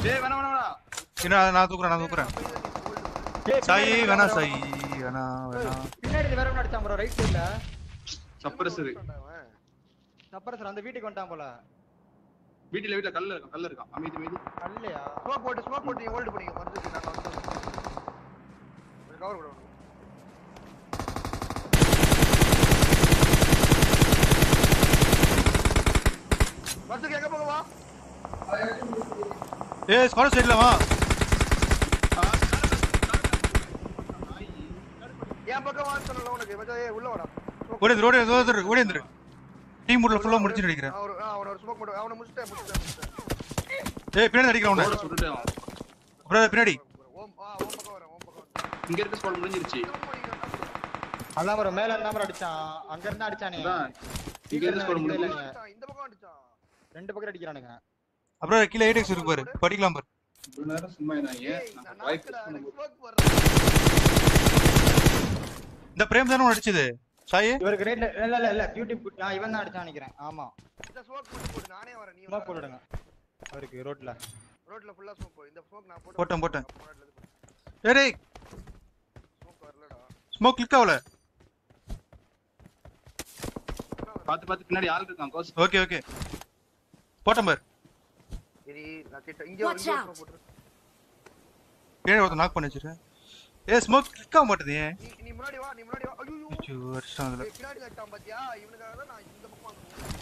டேய் வேணா வேணா என்ன நான் தூக்குறேன் சாய் வேணா சாய் வேணா பின்னாடி வேற ஒன்னு அடிச்சான் ப்ரோ ரைட் சைடுல சப்ரசர் அந்த வீட்டுக்கு வந்துட்டான் போல வீட்ல கல்ல இருக்கான் அமைதி அல்லையா ஸ்மோக் போட்டு நீ ஹோல்ட் பண்ணிக்க மறந்துட்டு நாங்க வந்து கவர் போடுவோம் மறந்துட்டு எங்க போக வா ஏய் ஸ்குவாட் சைடுல வா ஏன் பக்கம் வா சொன்னல உனக்கு மச்சான் உள்ள வாடா ஓடி வந்துரு டீம் உள்ள ஃபுல்லா முடிச்சு அடிக்கிறேன் அவன ஒரு ஸ்மோக் போடு அவன முடிச்சிட்டேன் ஏய் பின்னாடி அடிக்கிறான் அவன சுட்டுட்டேன் ப்ரோ பின்னாடி ஓம் பக்கம் வரேன் இங்க இருக்க ஸ்குவாட் முடிஞ்சிருச்சு அதான் ப்ரோ மேல இருந்தா ப்ரோ அடிச்சான் அங்க இருந்து அடிச்சானே இங்க இருக்க ஸ்குவாட் முடிஞ்சிருச்சு இந்த பக்கம் அடிச்சான் ரெண்டு பக்கம் அடிக்கிறானுங்க அப்புறம் கீழ 8x இருக்கு பாரு படிக்கலாம் பாரு இவ்வளவு நேரம் சும்மா நான் வாய்ஸ் ஸ்மோக் வர்றேன் இந்த பிரேம் தான அடிச்சது சாய் இவருக்கு ரேட்ல இல்ல பியூட்டி இவன் தான் அடிச்சான் நினைக்கிறேன் ஆமா இந்த ஸ்மோக் போடு நானே வரேன் நீ ஸ்மோக் போடுங்க அவருக்கு ரோட்ல ஃபுல்லா ஸ்மோக் போடு இந்த ஸ்மோக் நான் போட்டேன் டேய் ஸ்மோக் வரலடா ஸ்மோக் கிளிக் ஆவல பாத்து பின்னாடி ஆள் இருக்கான் கோஸ் ஓகே போட்டேன் பாரு சரி நான் கிட்ட இங்க ஒரு ஸ்மோக் போடு கீழ ஒருத்த நாக் பண்ணி வச்சிரு ஏய் ஸ்மோக் கிளிக் ஆக மாட்டேது ஏன் நீ முன்னாடி வா ஐயோ வருஷம் அதுல பின்னாடி நட்டான் பாத்தியா இவனுக்காக தான் நான் இந்த பக்கம்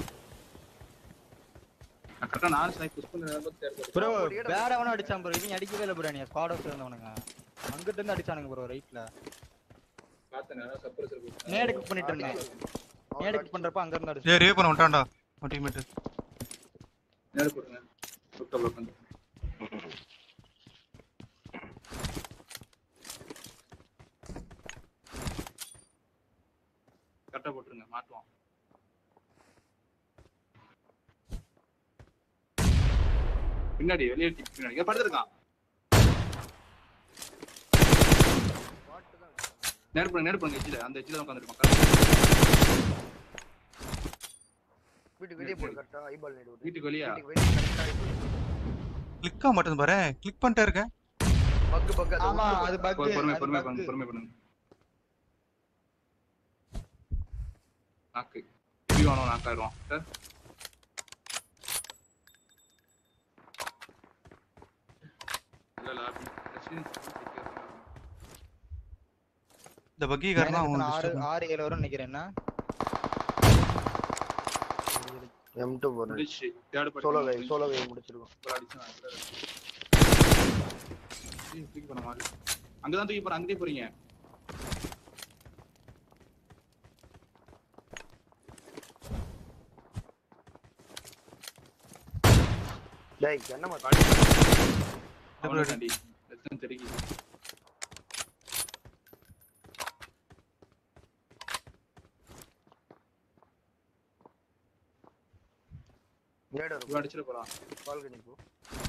கரெக்ட்டா நான் ஸ்னைப் புஷ் பண்ணறத தேர்வு ப்ரோ வேற எவனோ அடிச்சான் ப்ரோ இவன் அடிக்கவே இல்ல ப்ரோ நீ ஸ்குவாட் அவுட் இருந்தவனுங்க அங்கிட்ட இருந்து அடிச்சானுங்க ப்ரோ ரைட்ல பார்த்தேன் நான் சப்ரசர் போட்டு நேடு குக் பண்ணிட்டு இருந்தேன் நேடு குக் பண்றப்ப அங்க இருந்து அடிச்சான் ஏய் ரே பண்ண வந்துட்டான்டா உன் டீம்மேட் நேரா போடுங்க சுத்த ப்ளாக் பண்ணு கரெக்ட்டா போட்டுருங்க மாட்டுவான் பின்னாடி வெளியே பின்னாடி படுத்துருக்கான் நேர் பண்ணுங்க எச்சில அந்த எச்சில உட்கார்ந்திருக்கான் வீட்டுக்கு வெளிய போடு கரெக்ட்டா ஐபால் நேடு வீட்டுக்கு வெளிய கிளிக் ஆக மாட்டேது பாரு கிளிக் பண்ணிட்டே இருக்கேன் பக் ஆமா அது பக் பொறுமை பண்ணுங்க நாக்கு இவனோ நாக்காயிடுவான் சார் இந்த பக்கி காரணம் அவன் 6 7 வரும் நினைக்கிறேன் என்ன M2 போடு முடிச்சு தேர்ட் சோலோ வே முடிச்சிருக்கோம் தூக்கி போற மாதிரி அங்கதான் தூக்கி போற அங்கேயே போறீங்க டேய் என்னமா அவனடி லெசன் தெரியுது நேடு அடிச்சிர போறான் பால்கனி போ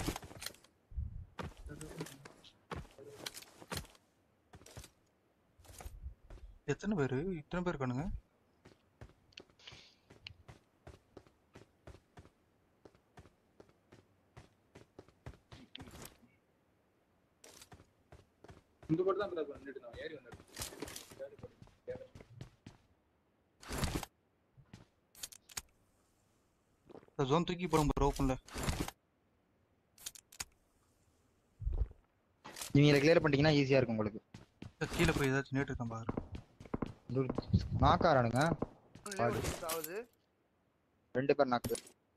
எத்தனை பேர் இத்தனை பேர் இருக்கானுங்க இங்க போட்டு தான் பண்ணிட்டு நான் ஏறி வந்தேன் ஜோன் தூக்கி போடும் ப்ரோ ஓபன்ல நீங்க கிளியர் பண்ணிட்டீங்கன்னா ஈஸியா இருக்கும் உங்களுக்கு கீழ போய் ஏதாச்சும் நேட் இருக்கான் பாரு நாக்காரானுங்க ஆகுது 2 பேர் நாக்கு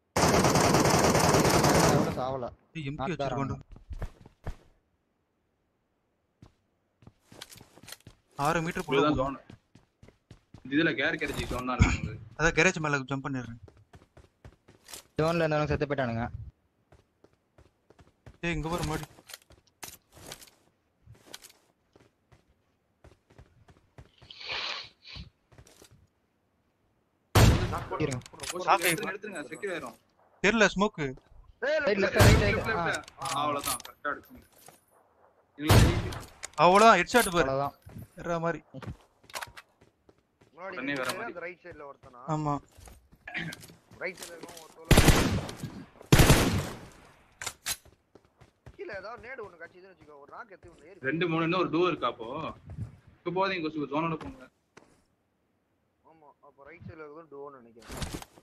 சாவல எம்டி வச்சிருக்கோம் 6 மீட்டர் போல தான் ஜோன் இதுல கேர் கிடைச்சி ஜோன் தான் இருக்கு அத கேரேஜ் மேல ஜம்ப் பண்ணிறேன் ஜோன்ல இருந்தவங்க செத்து போய்ட்டானுங்க ஏய் இங்க வர மாடி எடுத்துங்க செக்யூர் ஆயிரும் தெரியல ஸ்மோக் ரைட் லெஃப்ட் அவ்வளவுதான் கரெக்ட்டா அடிச்சீங்க அவ்வளவுதான் ஹெட்ஷாட் பாரு அவ்வளவுதான் வேற மாதிரி உடனே வேற மாதிரி அந்த ரைட் சைடுல ஒருத்தனா ஆமா ரைட் சைடுல இருக்கோம் ஒரு ரைட்ல ஏதாவது நேடு ஒன்னு கட்சிதுன்னு வெச்சுக்கோ ஒரு ராக் எடுத்து ஒன்னு ஏறி 2 3 இன்னும் ஒரு டூ இருக்கா அப்போ இப்போ போதீங்க கோசு ஜோனோட போங்க ஆமா அப்ப ரைட் சைடுல இருக்கிறது டோன்னு நினைக்கிறேன்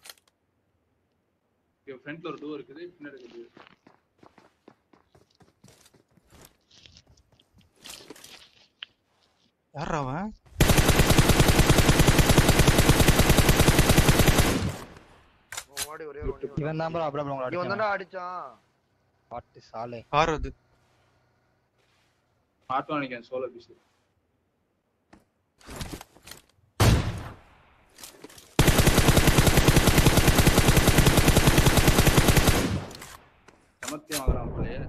இங்க ஃப்ரண்ட்ல ஒரு டூ இருக்குது பின்னாடி இருக்குது யாரா அவன் ஓடி ஒரே ஓடி இவன் தான் ப்ரோ அப்புறம் உங்களை இவன் அடிச்சான் தான்டா அடிச்சான் பாட்டு சாலே கார் அது ஆட்டோ நினைக்கிறேன் சோலோ பீஸ் சமத்தியம் வாங்குறான் போலயே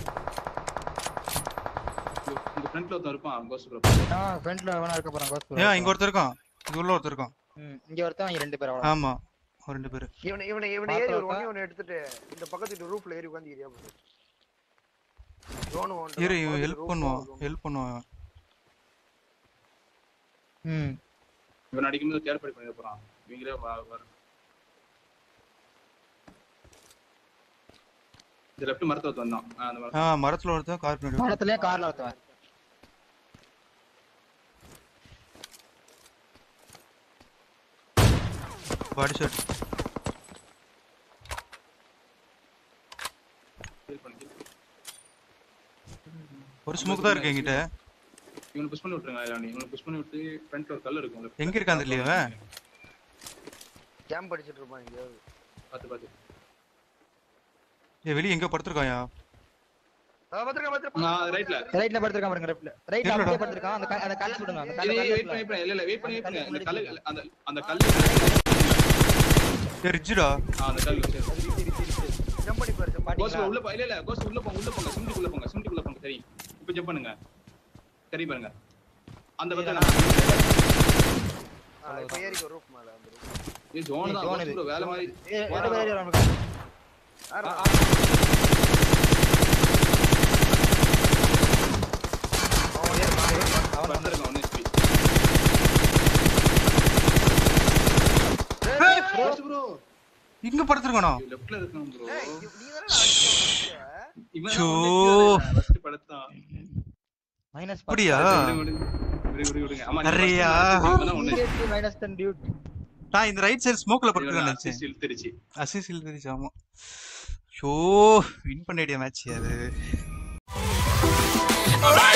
இந்த ஃப்ரண்ட்ல ஒருத்தன் இருப்பான் கோஸ்ட் ப்ரோ ஃப்ரண்ட்ல அவனா இருக்க போறான் கோஸ்ட் ஏன் இங்க ஒருத்தர் இருக்கான் இங்க உள்ள ஒருத்தர் இருக்கான் இங்க ஒருத்தன் இங்க ரெண்டு பேர் அவ்வளவு ஆமா ஒரு ரெண்டு பேர் இவனை ஏறி ஒரு ஒண்ணே ஒன்னு எடுத்துட்டு இந்த பக்கத்து ரூஃப்ல ஏறி உட்கார்ந்து ஏரியா போடு ட்ரோன் ஓன் இரு ஹெல்ப் பண்ணுவான் இவன் அடிக்கும்போது தேர் படி பண்ணி போறான் இவங்களே வர இந்த லெஃப்ட் மரத்துல வந்தான் அந்த மரத்துல ஒருத்தன் கார் பின்னாடி மரத்துலயே கார்ல ஒருத்தன் பாடி ஷாட் ஒரு ஸ்மோக் தான் இருக்கு என்கிட்ட இவனை புஷ் பண்ணி விட்டுருங்க இல்ல இவனை புஷ் பண்ணி விட்டு ஃப்ரண்ட்ல ஒரு கல் இருக்கும் எங்க இருக்கான் தெரியல அவன் கேம்ப் அடிச்சிட்டு இருப்பான் இங்க பாத்து ஏய் வெளிய எங்க படுத்துறாயா நான் ரைட்ல படுத்துறான் பாருங்க ரைட்ல அப்படியே படுத்துறான் அந்த கல்ல சுடுங்க அந்த கல்ல வெயிட் பண்ணி இல்ல வெயிட் பண்ணி இந்த கல் அந்த கல் ஏய் ரிஜிடா அந்த கல் ஜம்ப் பண்ணி பாரு கோஸ் உள்ள இல்ல கோஸ் உள்ள போங்க சுண்டிக்குள்ள போங்க சரி இப்போ ஜம்ப் பண்ணுங்க சரி பாருங்க அந்த பக்கம் இப்போ ஏறிக்கு ரூஃப் மேல வந்து இது ஜோன் தான் ப்ரோ வேலை மாதிரி ரெண்டு பேர் ஏறறாங்க அவன் வந்திருக்கான் ஒன்னு ஸ்பீட் ப்ரோ இங்க படுத்துறானோ லெஃப்ட்ல இருக்கான் ப்ரோ நீ சோ ஃபர்ஸ்ட் படுத்தான் மைனஸ் அப்படியா விடுங்க ஆமா நிறையா மைனஸ் 10 டியூட் நான் இந்த ரைட் சைடு ஸ்மோக்ல படுத்துறேன்னு நினைச்சேன் அசிஸ் இழுத்துருச்சு ஆமா ஷோ வின் பண்ணிட்டிய மேட்ச் அது